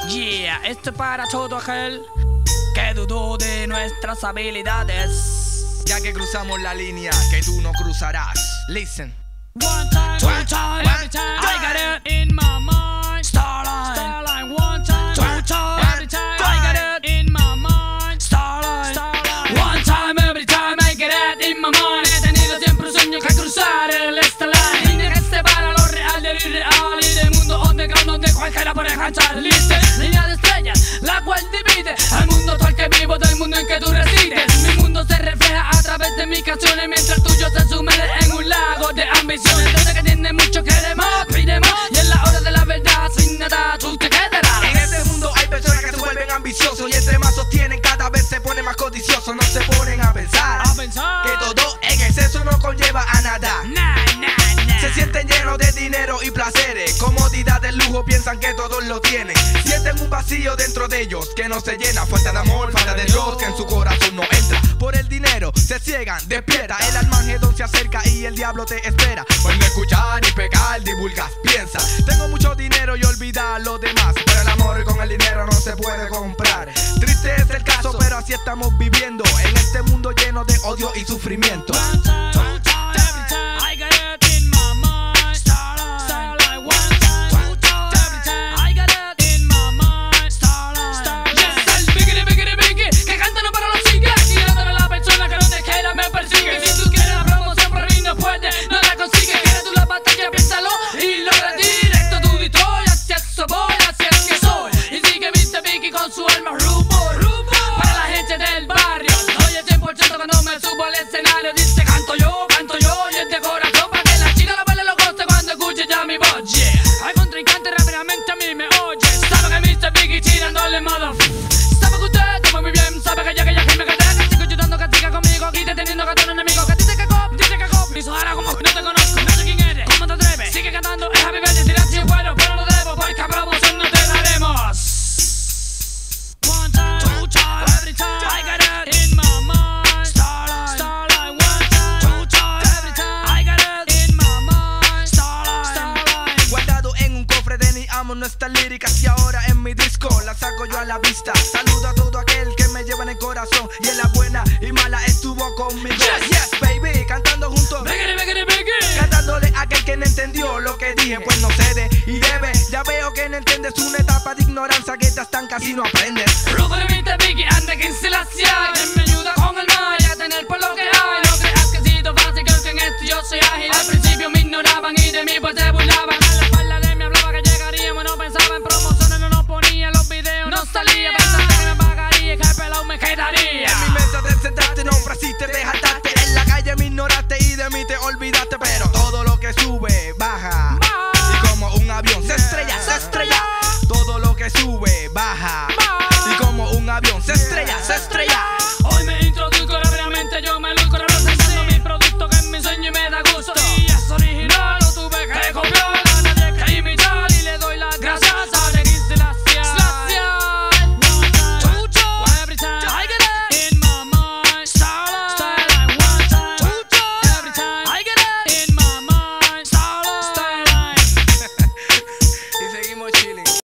Yeah, esto es para todo aquel que dudó de nuestras habilidades, ya que cruzamos la línea que tú no cruzarás. Listen. One time, two time, every time I got it in my mind. Starline, one time, two time, every time I got it in my mind. Starline, one time, every time I get it in my mind. He tenido siempre un sueño que cruzar el Starline, línea que separa lo real del irreal y del mundo underground donde cualquiera puede cantar. Listen, línea de estrellas, la cual divide al mundo todo el que vivo del mundo en que tú resides. Mi mundo se refleja a través de mis canciones, mientras el tuyo se sumerge en un lago de ambiciones. Desde que tiene mucho quiere más, pide más, y en la hora de la verdad sin nada tú te quedarás. En este mundo hay personas que se vuelven ambiciosos y entre más sostienen cada vez se ponen más codiciosos. No se ponen a pensar que todo en exceso no conlleva a nada. Se sienten llenos de dinero y placeres, comodidad del lujo, piensan que todos lo tienen. Sienten un vacío dentro de ellos que no se llena, falta de amor, falta de Dios que en su corazón no entra. Por el dinero se ciegan, despierta, el Armagedón se acerca y el diablo te espera. Por no escuchar y pecar, divulgas, piensa. Tengo mucho dinero y olvida lo demás, pero el amor con el dinero no se puede comprar. Triste es el caso, pero así estamos viviendo en este mundo lleno de odio y sufrimiento. Cuando me subo al escenario dice canto yo y es de corazón para que la chica lo baile lo goce cuando escuche ya mi voz. Yeah, al contrincante rápidamente a mí me oye. Sabe que Mr. Biggie tirándole modo. Sabe que usted come muy bien, sabe que ya que me quedé. Que chico ayudando que siga conmigo aquí deteniendo que tú un enemigo. Que dice que cop, hizo ahora como que no te conozco, no sé quién eres, cómo te atreves. Sigue cantando, es happy birthday, dirás si es bueno, pero no debo porque a promoción no te daremos. One time, two time, every time I got it in my mind. Nuestras líricas y ahora en mi disco las saco yo a la vista. Saludo a todo aquel que me lleva en el corazón y en la buena y mala estuvo conmigo. Yes, baby, cantando juntos, cantándole a aquel que no entendió lo que dije, pues no cede y debe. Ya veo que no entiendes una etapa de ignorancia que te estanca si no aprendes.